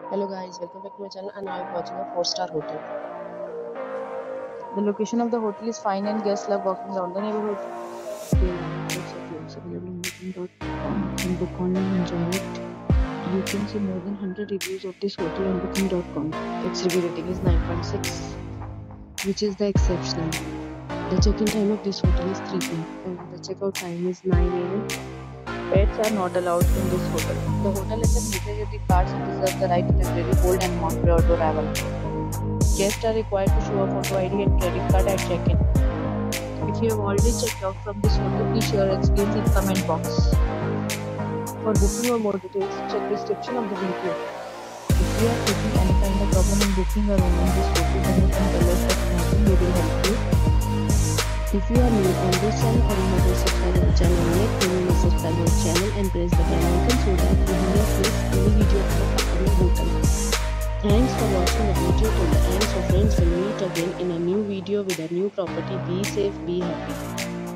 Hello guys, welcome back to my channel and now I'm watching a 4-star hotel. The location of the hotel is fine and guests love walking around the neighborhood. There are lots of rooms available on booking.com. You can book online and enjoy it. You can see more than 100 reviews of this hotel on booking.com. Its review rating is 9.6, which is the exceptional. The check-in time of this hotel is 3 p.m. and the checkout time is 9 a.m. Pets are not allowed in this hotel. The hotel accepts major credit cards and reserves the right to temporarily hold an amount prior to arrival. Guests are required to show a photo ID and credit card at check-in. If you have already checked out from this hotel, please share your experience in the comment box. For booking or more details, check the description of the video. If you are facing any kind of problem in booking or room in this hotel, then you can tell us at nothing, we will help you. If you are new on this channel or you have subscribed our channel yet, then you must subscribe our channel and press the bell icon so that you will not miss any video of our upcoming hotel. Thanks for watching the video till the end. So friends, will meet again in a new video with a new property. Be safe, be happy.